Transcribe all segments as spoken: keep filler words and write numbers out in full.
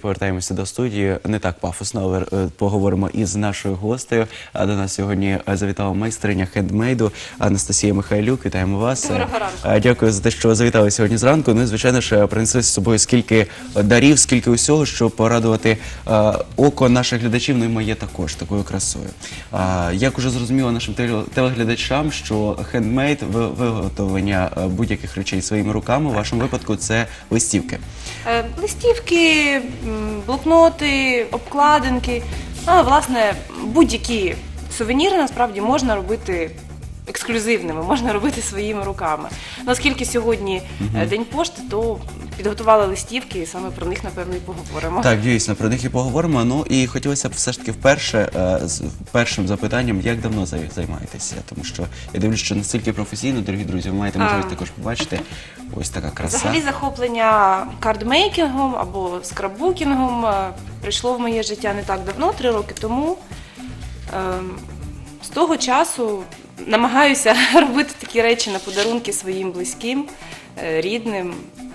повертаємося до студії. Не так пафосно, але е, поговоримо із нашою гостею. А до нас сьогодні е, завітала майстриня хендмейду Анастасія Михайлюк. Вітаємо вас. Доброго ранку. Е, Дякую за те, що завітали сьогодні зранку. Ну і, звичайно ж, принесли з собою скільки дарів, скільки усього, щоб порадувати е, око наших глядачів, ну і моє також, такою красою. Е, як уже зрозуміло нашим теле- телеглядачам, що хендмейд, ви- виготовлення е, будь-яких речей своїми руками, у вашому випадку це листівки. Е, Листівки, м, блокноти, обкладинки, ну, власне, будь-які сувеніри насправді можна робити ексклюзивними, можна робити своїми руками. Ну, оскільки сьогодні е, День пошти, то підготували листівки і саме про них, напевно, і поговоримо. Так, дійсно, про них і поговоримо. Ну і хотілося б все ж таки вперше, е, з першим запитанням, як давно зай- займаєтеся? Тому що я дивлюсь, що настільки професійно, дорогі друзі, ви маєте можливість А. також побачити. Ось така краса. Взагалі захоплення кардмейкінгом або скраббукінгом е, прийшло в моє життя не так давно, три роки тому. Ем, З того часу намагаюся робити такі речі на подарунки своїм близьким, е, рідним,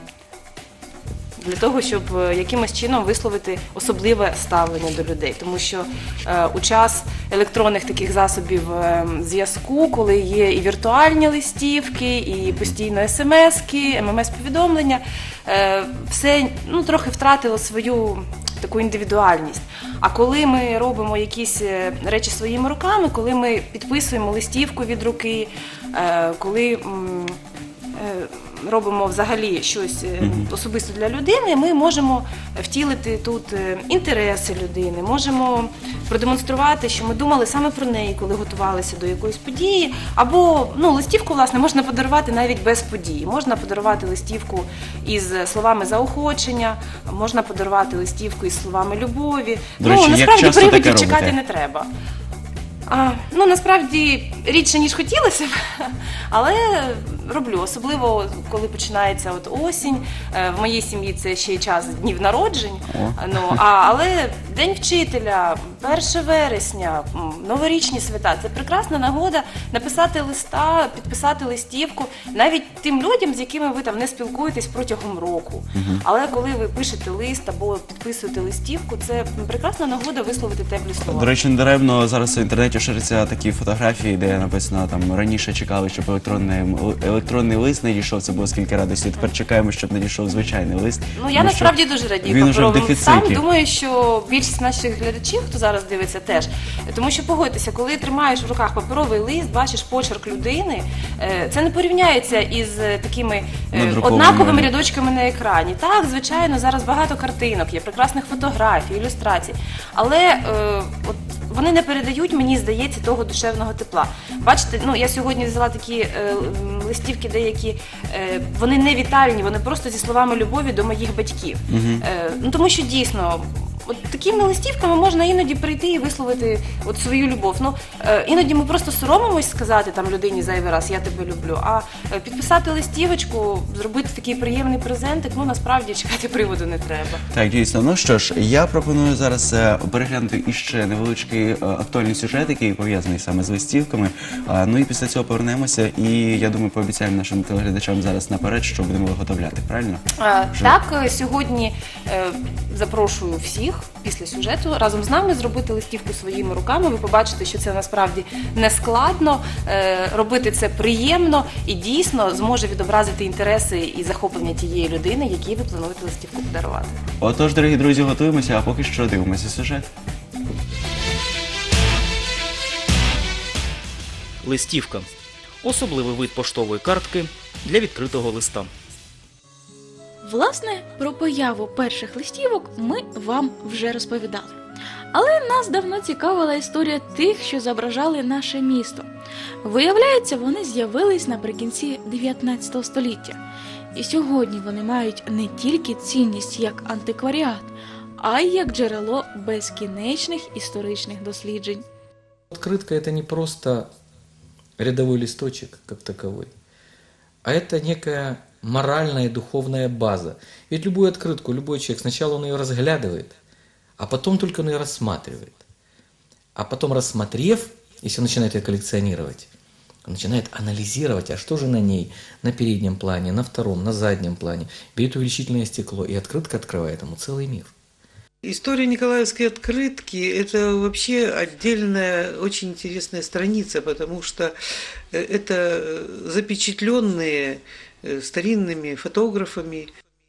для того, щоб е, якимось чином висловити особливе ставлення до людей. Тому що е, у час електронних таких засобів е, зв'язку, коли є і віртуальні листівки, і постійно смски, ем ем ес-повідомлення, е, все ну, трохи втратило свою таку індивідуальність. А коли ми робимо якісь е, речі своїми руками, коли ми підписуємо листівку від руки, е, коли м, е, робимо взагалі щось е, особисто для людини, ми можемо втілити тут е, інтереси людини, можемо продемонструвати, що ми думали саме про неї, коли готувалися до якоїсь події. Або ну, листівку, власне, можна подарувати навіть без події. Можна подарувати листівку із словами заохочення, можна подарувати листівку із словами любові. До речі, ну, як насправді часто таке привидів чекати робите? не треба. А, ну, насправді, рідше, ніж хотілося б, але роблю. Особливо, коли починається от осінь. Е, В моїй сім'ї це ще й час днів народжень. О. Ну, а, але День вчителя, перше вересня, м, новорічні свята – це прекрасна нагода написати листа, підписати листівку навіть тим людям, з якими ви там не спілкуєтесь протягом року. Але коли ви пишете лист або підписуєте листівку, це прекрасна нагода висловити теплі слова. До речі, недаремно зараз в інтернеті ширяться такі фотографії, де написано там раніше чекали, щоб електронний, електронний лист не дійшов. Це було скільки радості. Тепер чекаємо, щоб не дійшов звичайний лист. Ну, я Тому насправді що дуже радію він уже в паперовим дефіциті. листам. Думаю, що більшість наших глядачів, хто зараз дивиться, теж. Тому що, погодьтеся, коли тримаєш в руках паперовий лист, бачиш почерк людини, е, це не порівняється із е, такими е, Надрукованими. однаковими рядочками на екрані. Так, звичайно, зараз багато картинок, є прекрасних фотографій, ілюстрацій. Але е, от вони не передають, мені здається, того душевного тепла. Бачите, ну я сьогодні взяла такі е, м, листівки деякі, е, вони не вітальні, вони просто зі словами любові до моїх батьків. Е, ну тому що дійсно, от такими листівками можна іноді прийти і висловити от свою любов. Ну е, іноді ми просто соромимось сказати там людині зайвий раз «я тебе люблю», а е, підписати листівочку, зробити такий приємний презентик, ну насправді чекати приводу не треба. Так, дійсно. Ну що ж, я пропоную зараз е, переглянути іще невеличкий е, актуальний сюжет, який пов'язаний саме з листівками. А, ну і після цього повернемося, і я думаю, пообіцяємо нашим телеглядачам зараз наперед, що будемо виготовляти. Правильно? Е, Вже. Так, е, сьогодні е, запрошую всіх після сюжету разом з нами зробити листівку своїми руками. Ви побачите, що це насправді не складно, е, робити це приємно і дійсно зможе відобразити інтереси і захоплення тієї людини, якій ви плануєте листівку подарувати. Отож, дорогі друзі, готуємося, а поки що дивимося сюжет. Листівка – особливий вид поштової картки для відкритого листа. Власне, про появу перших листівок ми вам вже розповідали. Але нас давно цікавила історія тих, що зображали наше місто. Виявляється, вони з'явились наприкінці дев'ятнадцятого століття. І сьогодні вони мають не тільки цінність як антикваріат, а й як джерело безкінечних історичних досліджень. Открытка – это не просто рядовой листочек как таковой, а это некая моральная и духовная база. Ведь любую открытку, любой человек, сначала он ее разглядывает, а потом только он ее рассматривает. А потом, рассмотрев, если он начинает ее коллекционировать, он начинает анализировать, а что же на ней, на переднем плане, на втором, на заднем плане. Берет увеличительное стекло, и открытка открывает ему целый мир. История Николаевской открытки – это вообще отдельная, очень интересная страница, потому что это запечатленные старинными фотографами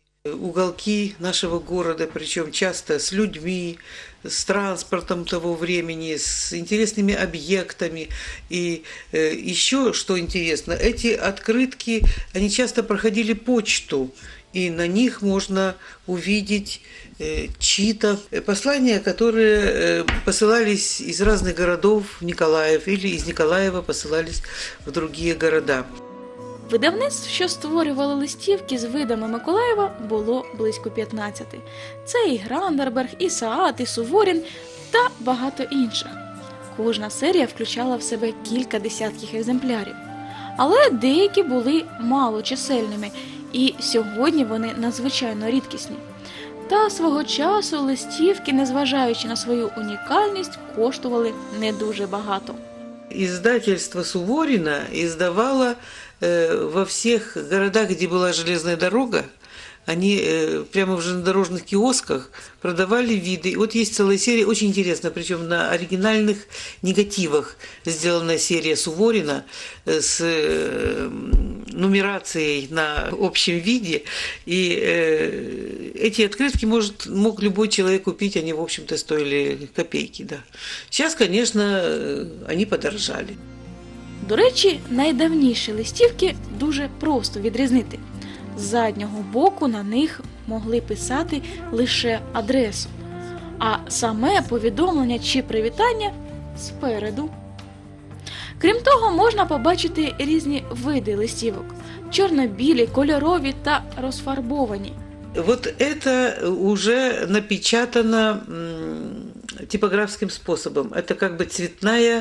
уголки нашего города, причем часто с людьми, с транспортом того времени, с интересными объектами. И э, еще, что интересно, эти открытки, они часто проходили почту, и на них можно увидеть э, чьи-то послания, которые э, посылались из разных городов в Николаев, или из Николаева посылались в другие города. Видавництв, що створювали листівки з видами Миколаєва, було близько п'ятнадцяти. Це і Грандерберг, і Саат, і Суворін та багато інших. Кожна серія включала в себе кілька десятків екземплярів. Але деякі були малочисельними, і сьогодні вони надзвичайно рідкісні. Та свого часу листівки, незважаючи на свою унікальність, коштували не дуже багато. Издательство Суворина издавало э, во всех городах, где была железная дорога, они э, прямо в железнодорожных киосках продавали виды. Вот есть целая серия, очень интересная, причем на оригинальных негативах сделана серия Суворина э, с э, нумерацией на общем виде. И э, эти открытки может, мог любой человек купить, они, в общем-то, стоили копейки. Да. Сейчас, конечно, они подорожали. До речі, найдавніші листівки дуже просто відрізнити. З заднього боку на них могли писати лише адресу, а саме повідомлення чи привітання спереду. Крім того, можна побачити різні види листівок – чорно-білі, кольорові та розфарбовані. Вот это уже напечатано типографским способом. Это как бы цветная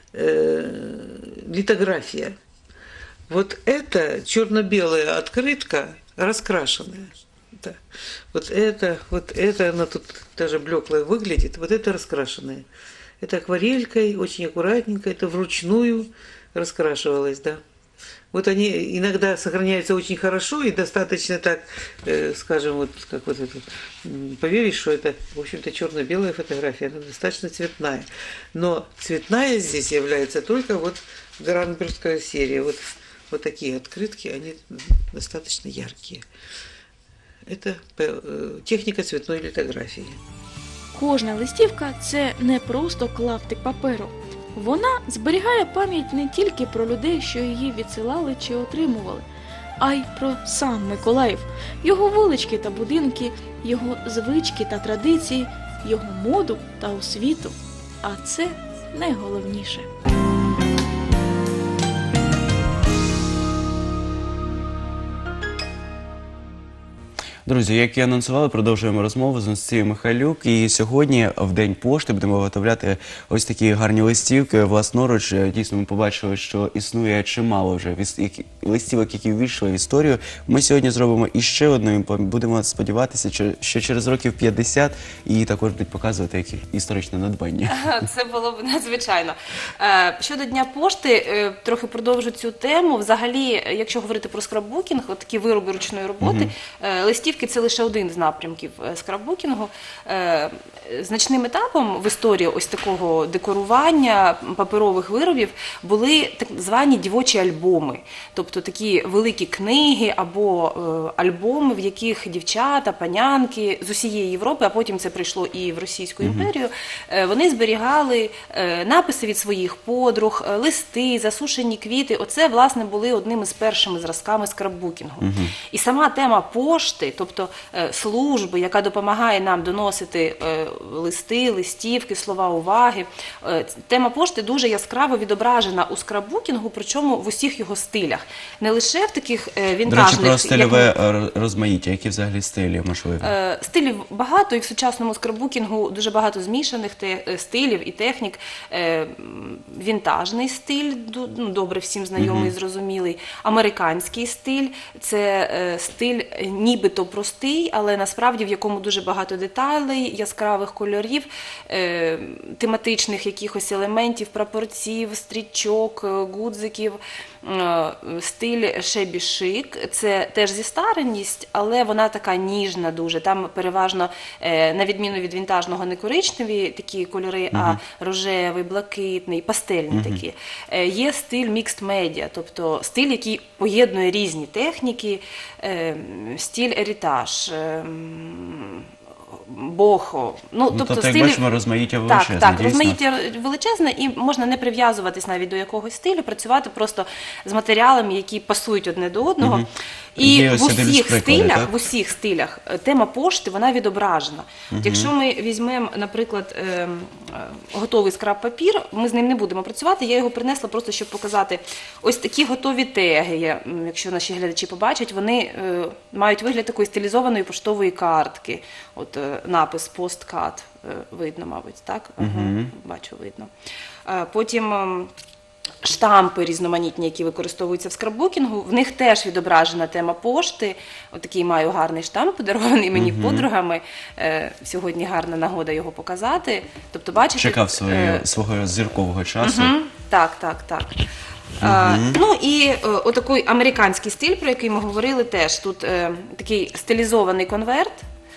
э, литография. Вот это черно-белая открытка, раскрашенная. Да. Вот это, вот это, она тут даже блеклая выглядит, вот это раскрашенная. Это акварелькой, очень аккуратненько, это вручную раскрашивалось, да. Вот они иногда сохраняются очень хорошо и достаточно так, э, скажем, вот как вот это, поверишь, что это, в общем-то, черно-белая фотография, она достаточно цветная. Но цветная здесь является только вот Грандбергская серия. Вот, вот такие открытки, они достаточно яркие. Это э, техника цветной литографии. Кожна листівка – це не просто клаптик паперу. Вона зберігає пам'ять не тільки про людей, що її відсилали чи отримували, а й про сам Миколаїв, його вулички та будинки, його звички та традиції, його моду та освіту. А це найголовніше. Друзі, як і анонсували, продовжуємо розмову з Анастасією Михайлюк. І сьогодні, в День пошти, будемо виготовляти ось такі гарні листівки власноруч. Дійсно, ми побачили, що існує чимало вже листівок, які ввійшли в історію. Ми сьогодні зробимо іще одну, і будемо сподіватися, що через років п'ятдесят її також будуть показувати як історичне надбання. Це було б надзвичайно. Щодо Дня пошти, трохи продовжу цю тему. Взагалі, якщо говорити про скраббукінг, от такі вироби ручної роботи, листівки – це лише один з напрямків скраббукінгу. Значним етапом в історії ось такого декорування паперових виробів були так звані дівочі альбоми. Тобто такі великі книги або альбоми, в яких дівчата, панянки з усієї Європи, а потім це прийшло і в Російську імперію, вони зберігали написи від своїх подруг, листи, засушені квіти. Оце, власне, були одними з першими зразками скраббукінгу. І сама тема пошти, тобто служби, яка допомагає нам доносити листи, листівки, слова уваги. Тема пошти дуже яскраво відображена у скраббукінгу, причому в усіх його стилях. Не лише в таких вінтажних... До речі, про стильове розмаїття. Які взагалі стилі можливі? Стилів багато, і в сучасному скраббукінгу дуже багато змішаних стилів і технік. Вінтажний стиль, добре всім знайомий і зрозумілий. Американський стиль – це стиль нібито простий, але насправді в якому дуже багато деталей, яскравих кольорів, е, тематичних якихось елементів, прапорців, стрічок, гудзиків. Е, Стиль шебі шик. Це теж зістареність, але вона така ніжна дуже. Там переважно, е, на відміну від вінтажного, не коричневі такі кольори, а рожевий, блакитний, пастельні такі. Е, Є стиль mixed media, тобто стиль, який поєднує різні техніки, е, стиль ерітаж, е, бохо. Ну, Ну, тобто, як бачимо, розмаїття величезне, Так, так, дійсно. розмаїття величезне, і можна не прив'язуватись навіть до якогось стилю, працювати просто з матеріалами, які пасують одне до одного. Мгм. І Є в ось один із усіх прикладів, стилях, так? в усіх стилях е, тема пошти, вона відображена. От якщо ми візьмемо, наприклад, ем, е, готовий скраб-папір, ми з ним не будемо працювати, я його принесла просто, щоб показати. Ось такі готові теги, я, м, якщо наші глядачі побачать, вони е, мають вигляд такої стилізованої поштової картки. От е, напис «Посткат» е, видно, мабуть, так? Ага, бачу, видно. Е, Потім ем, штампи різноманітні, які використовуються в скраббукінгу, в них теж відображена тема пошти. Отакий маю гарний штамп, подарований мені подругами. Е, Сьогодні гарна нагода його показати. Тобто, бачите, Чекав своє, е, свого зіркового часу. Мгм. Так, так, так. А, ну і е, отакий американський стиль, про який ми говорили, теж тут е, такий стилізований конверт.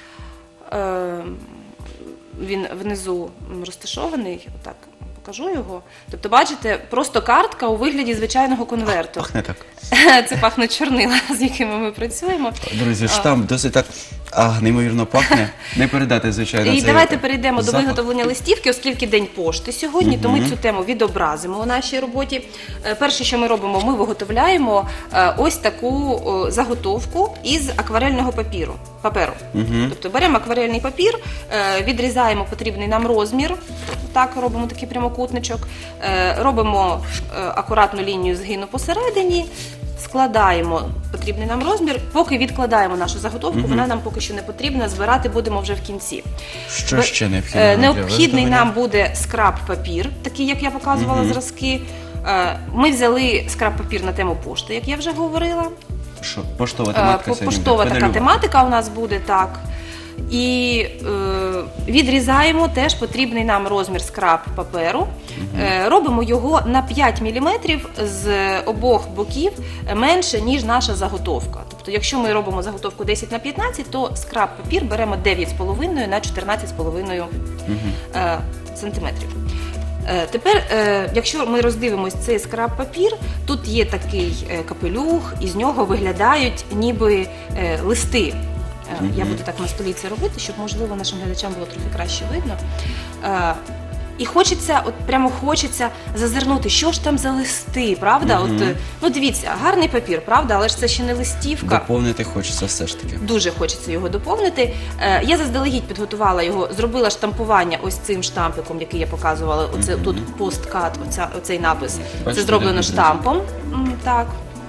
Е, він внизу розташований, отак покажу його. Тобто, бачите, просто картка у вигляді звичайного конверту. Пахне так. Це пахнуть чорнила, з якими ми працюємо. Друзі, штамп досить так а, неймовірно пахне. Не передати, звичайно, І цей давайте перейдемо до запах. виготовлення листівки, оскільки День пошти сьогодні, то ми цю тему відобразимо у нашій роботі. Е, Перше, що ми робимо, ми виготовляємо е, ось таку о, заготовку із акварельного папіру. паперу. Тобто беремо акварельний папір, е, відрізаємо потрібний нам розмір, так, робимо такий прямокутничок, е, робимо е, акуратну лінію згину посередині, складаємо потрібний нам розмір, поки відкладаємо нашу заготовку, вона нам поки що не потрібна, збирати будемо вже в кінці. Що ще необхідно? Е, для Необхідний виготовлення? нам буде скраб-папір, такий, як я показувала зразки. Е, Ми взяли скраб-папір на тему пошти, як я вже говорила. Що, поштова Е, тематика по- сьогодні Поштова буде? така Педалюва. тематика у нас буде, так. І е, відрізаємо теж потрібний нам розмір скраб-паперу. Е, робимо його на п'ять міліметрів з обох боків менше, ніж наша заготовка. Тобто, якщо ми робимо заготовку десять на п'ятнадцять, то скраб-папір беремо дев'ять з половиною на чотирнадцять з половиною е, сантиметрів. Е, Тепер, е, якщо ми роздивимось цей скраб-папір, тут є такий е, капелюх, і з нього виглядають ніби е, листи. Е, Я буду так на столі це робити, щоб, можливо, нашим глядачам було трохи краще видно. Е, І хочеться, от прямо хочеться зазирнути, що ж там за листи, правда? От, е, ну дивіться, гарний папір, правда, але ж це ще не листівка. Доповнити хочеться все ж таки. Дуже хочеться його доповнити. Е, Я заздалегідь підготувала його, зробила штампування ось цим штампиком, який я показувала. Оце тут посткат, оця, оцей напис. Бачите, Це зроблено як штампом. М, Так.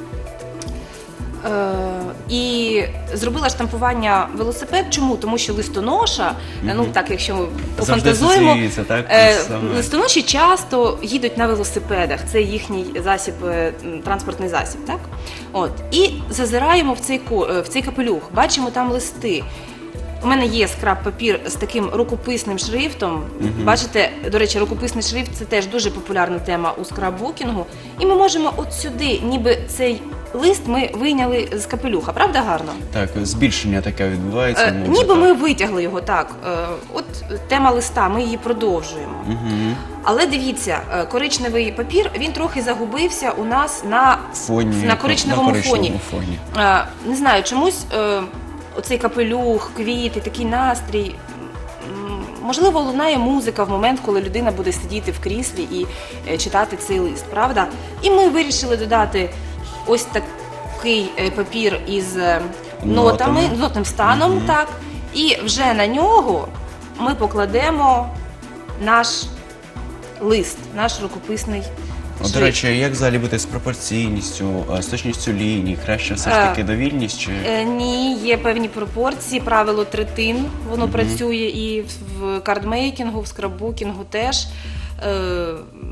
Е, І зробила штампування велосипед. Чому? Тому що листоноша, е, ну так, якщо ми пофантазуємо, асоціюється, так, е, саме. листоноші часто їдуть на велосипедах. Це їхній засіб, е, м, транспортний засіб, так? От. І зазираємо в цей, ко- е, в цей капелюх, бачимо там листи. У мене є скраб-папір з таким рукописним шрифтом. Бачите, до речі, рукописний шрифт – це теж дуже популярна тема у скраббукінгу. І ми можемо от сюди, ніби цей лист ми вийняли з капелюха. Правда гарно? Так, збільшення таке відбувається. Е, ну, ніби так. ми витягли його, так. Е, от тема листа, ми її продовжуємо. Але дивіться, е, коричневий папір, він трохи загубився у нас на, Фоні, на коричневому на фоні. коричневому фоні. Е, Не знаю, чомусь е, оцей капелюх, квіти, такий настрій. м, Можливо, лунає музика в момент, коли людина буде сидіти в кріслі і е, читати цей лист, правда? І ми вирішили додати ось такий е, папір із е, нотами, Нотами. нотним станом, так. І вже на нього ми покладемо наш лист, наш рукописний От, до шрифт. речі, як взагалі бути з пропорційністю, а, з точністю ліній? Краще все ж Е, таки довільність чи... Е, Ні, є певні пропорції, правило третин, воно працює і в кардмейкінгу, в скраббукінгу теж. Е,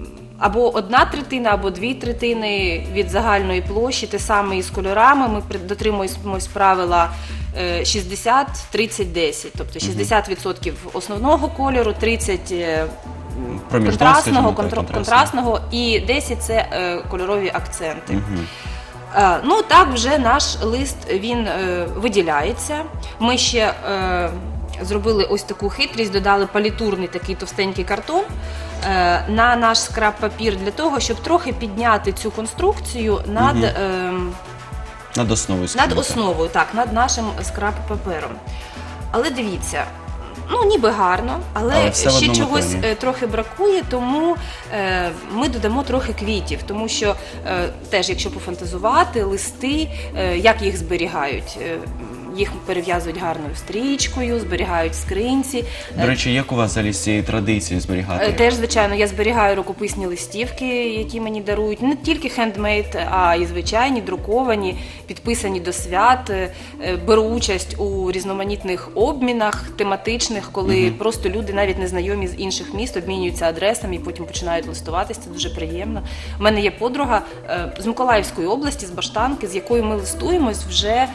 або одна третина, або дві третини від загальної площі, те саме і з кольорами. Ми при- дотримуємось правила е, шістдесят тридцять десять, тобто шістдесят відсотків основного кольору, тридцять відсотків Проміжного, скажімо контрастного, так, контр- контрастного. контрастного і десять це е, кольорові акценти. Е, Ну так, вже наш лист він е, виділяється. Ми ще е, зробили ось таку хитрість, додали палітурний такий товстенький картон е, на наш скраб-папір для того, щоб трохи підняти цю конструкцію над, Мгм. е, Над основою. скажімо над так. основою, так, над нашим скраб-папером. Але дивіться, ну ніби гарно, але, Але все в ще одному чогось тоні. е, трохи бракує, тому е, ми додамо трохи квітів, тому що е, теж, якщо пофантазувати, листи, е, як їх зберігають? Е, їх перев'язують гарною стрічкою, зберігають в скринці. До речі, як у вас взагалі з цієї традиції зберігати? Е, Теж, звичайно, я зберігаю рукописні листівки, які мені дарують, не тільки хендмейд, а й звичайні, друковані, підписані до свят. Е, Беру участь у різноманітних обмінах тематичних, коли просто люди, навіть незнайомі з інших міст, обмінюються адресами і потім починають листуватися. Це дуже приємно. У мене є подруга е, з Миколаївської області, з Баштанки, з якою ми листуємось вже, е,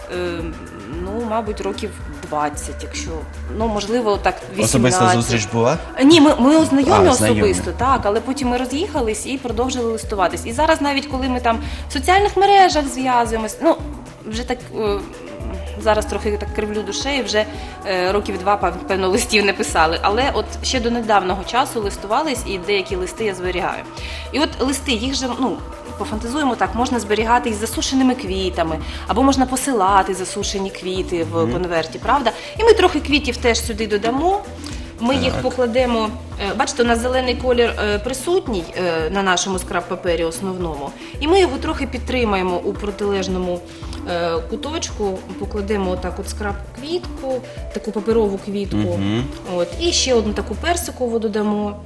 ну, мабуть, років двадцять, якщо, ну, можливо, так, вісімнадцять. Особиста зустріч була? Ні, ми, ми знайомі А, знайомі. особисто, так, але потім ми роз'їхались і продовжили листуватись. І зараз навіть коли ми там в соціальних мережах зв'язуємось, ну, вже так, е, зараз трохи так кривлю душею, вже е, років два, пев- певно, листів не писали. Але от ще до недавнього часу листувались, і деякі листи я зберігаю. І от листи, їх же, ну, пофантазуємо так, можна зберігати із засушеними квітами, або можна посилати засушені квіти в конверті, правда? І ми трохи квітів теж сюди додамо. Ми їх покладемо, е, бачите, у нас зелений колір е, присутній е, на нашому скраб-папері основному, і ми його трохи підтримаємо у протилежному е, куточку, покладемо отак от скраб-квітку, таку паперову квітку, Мгм. от, і ще одну таку персикову додамо.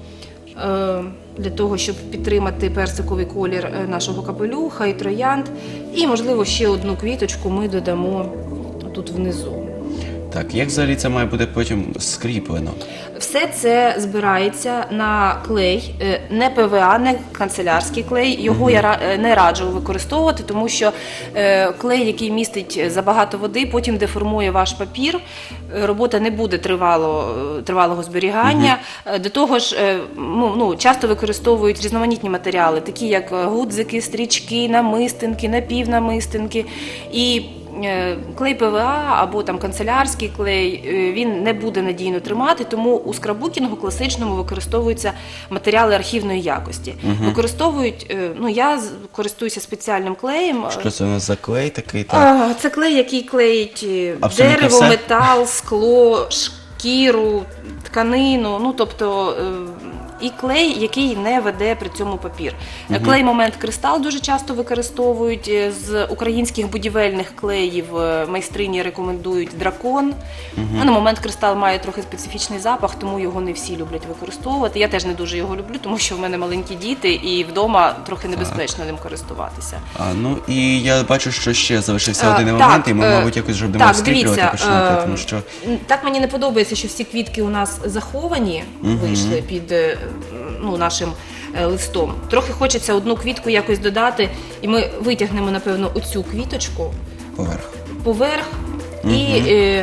е, Для того, щоб підтримати персиковий колір е, нашого капелюха і троянд. І, можливо, ще одну квіточку ми додамо тут внизу. Так, як взагалі це має бути потім скріплено? Все це збирається на клей, е, не ПВА, не канцелярський клей. Його я ра- е, не раджу використовувати, тому що е, клей, який містить забагато води, потім деформує ваш папір. Е, Робота не буде тривало, е, тривалого зберігання. Е, До того ж, е, ну, ну, часто використовують різноманітні матеріали, такі як е, гудзики, стрічки, намистинки, напівнамистинки. І е, клей ПВА або там канцелярський клей, е, він не буде надійно тримати, тому у скраббукінгу класичному використовуються матеріали архівної якості. Використовують, е, ну я з- користуюся спеціальним клеєм. Що це у нас за клей такий? Так? А, Це клей, який клеїть е, Абсолютно дерево, все? метал, скло, шкіру, тканину, ну тобто е, і клей, який не веде при цьому папір. Е, Клей Момент Кристал дуже часто використовують. Е, З українських будівельних клеїв е, майстрині рекомендують Дракон. Ну, Момент Кристал має трохи специфічний запах, тому його не всі люблять використовувати. Я теж не дуже його люблю, тому що в мене маленькі діти і вдома трохи небезпечно ним користуватися. А, ну і я бачу, що ще залишився А, один так, момент, і ми, е, мабуть, якось вже будемо так, скріплювати, дивіться, починати, е, тому що Так мені не подобається, що всі квітки у нас заховані, вийшли під е, ну, нашим е, листом. Трохи хочеться одну квітку якось додати, і ми витягнемо, напевно, оцю квіточку поверх. поверх, і е,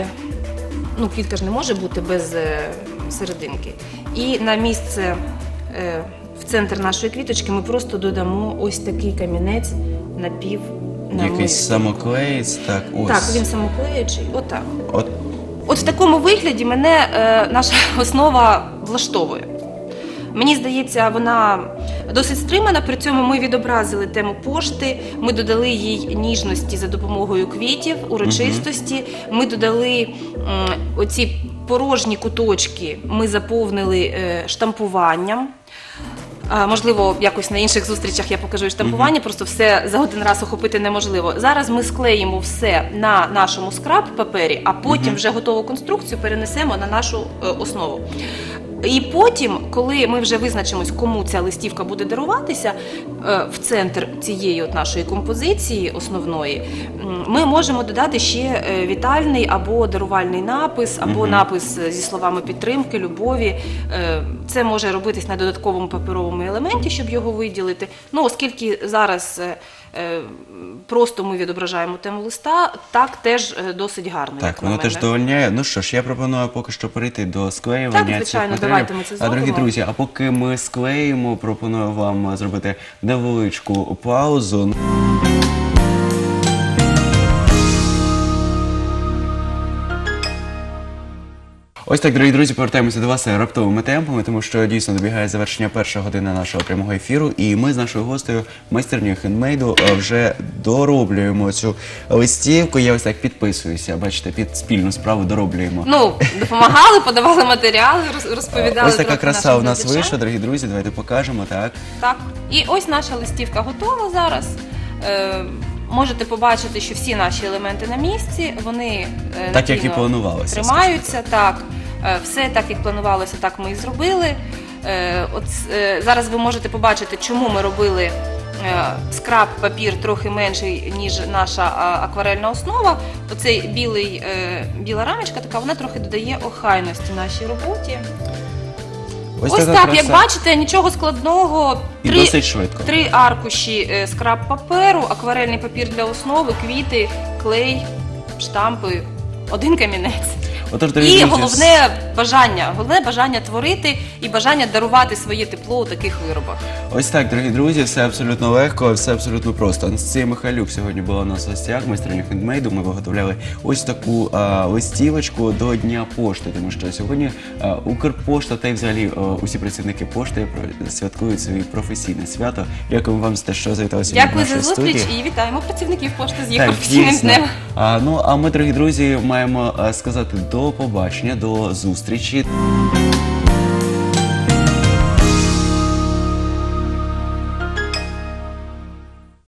ну, квітка ж не може бути без е, серединки. І на місце, е, в центр нашої квіточки ми просто додамо ось такий камінець напів Якийсь самоклеїць, так, ось. Так, він самоклеючий, отак. От, От в такому вигляді мене е, наша основа влаштовує. Мені здається, вона досить стримана, при цьому ми відобразили тему пошти, ми додали їй ніжності за допомогою квітів, урочистості, ми додали м, оці порожні куточки, ми заповнили е, штампуванням. А, можливо, якось на інших зустрічах я покажу і штампування, просто все за один раз охопити неможливо. Зараз ми склеїмо все на нашому скраб-папері, а потім вже готову конструкцію перенесемо на нашу е, основу. І потім, коли ми вже визначимось, кому ця листівка буде даруватися, е, в центр цієї от нашої композиції основної, м, ми можемо додати ще е, вітальний або дарувальний напис, або Мгм. напис зі словами підтримки, любові. Е, Це може робитись на додатковому паперовому елементі, щоб його виділити. Ну, оскільки зараз е, е, просто ми відображаємо тему листа, так теж е, досить гарно. Так, як на воно теж мене. довольняє. Ну що ж, я пропоную поки що перейти до склеювання Так, звичайно, цих давайте матеріалів. ми це А, дорогі зробимо. друзі, а поки ми склеїмо, пропоную вам зробити невеличку паузу. Ось так, дорогі друзі, повертаємося до вас раптовими темпами, тому що дійсно добігає завершення перша година нашого прямого ефіру, і ми з нашою гостею, майстернею хендмейду, е, вже дороблюємо цю листівку. Я ось так підписуюся, бачите, під спільну справу дороблюємо. Ну, допомагали, подавали матеріали, роз- розповідали. Ось така трохи краса нашим у нас глядачам. вийшла, дорогі друзі, давайте покажемо, так. Так. І ось наша листівка готова зараз. Е, можете побачити, що всі наші елементи на місці, вони е, Так, як і надійно планувалося, тримаються. Так. Е, все так, як планувалося, так ми і зробили. Е, от, е, зараз ви можете побачити, чому ми робили е, скраб папір трохи менший, ніж наша а, акварельна основа. Оцей білий, е, біла рамочка така, вона трохи додає охайності нашій роботі. Ось, така так, краса. як бачите, нічого складного. І досить швидко. Три аркуші е, скраб паперу, акварельний папір для основи, квіти, клей, штампи, один камінець. Отож, дорогі І друзі, головне бажання, головне бажання творити і бажання дарувати своє тепло у таких виробах. ось так, дорогі друзі, все абсолютно легко, все абсолютно просто. Анастасія Михайлюк сьогодні була у нас в гостях, майстриня хендмейду. Ми виготовляли ось таку а, листівочку до Дня пошти, тому що сьогодні а, Укрпошта та й взагалі а, усі працівники пошти про- святкують своє професійне свято. Дякую вам за те, що завітали сьогодні Дякую до за нашої зустріч студії. і вітаємо працівників пошти з їх Так, професійним дійсно. днем. А, ну, а ми, дорогі друзі, маємо а, сказати до побачення, до зустрічі.